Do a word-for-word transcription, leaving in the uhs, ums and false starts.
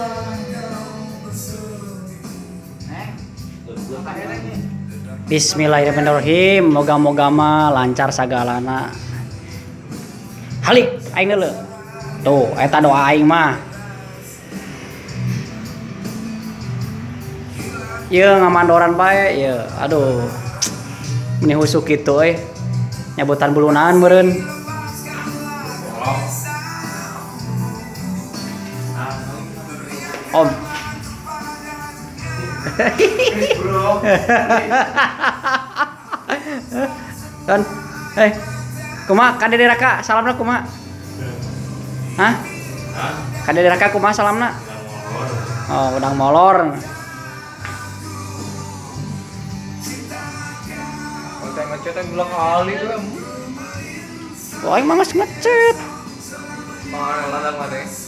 Bismillahirrahmanirrahim. Moga-moga mah lancar sagalana. Halik aing deuleu. Tuh, eta doa aing mah. Ieu ngamandoran bae, ieu. Aduh. Meni husuk kitu euy. Nyabutan bulunan meureun. Om. Kan, eh, kumaha kadede raka salamna kumaha? Hah? Kadede raka kumaha salamna? Oh, udang molor. Konten ngechat yang bilang kali tuh. Oh, aing mah geus ngechat. Mana ladang mana?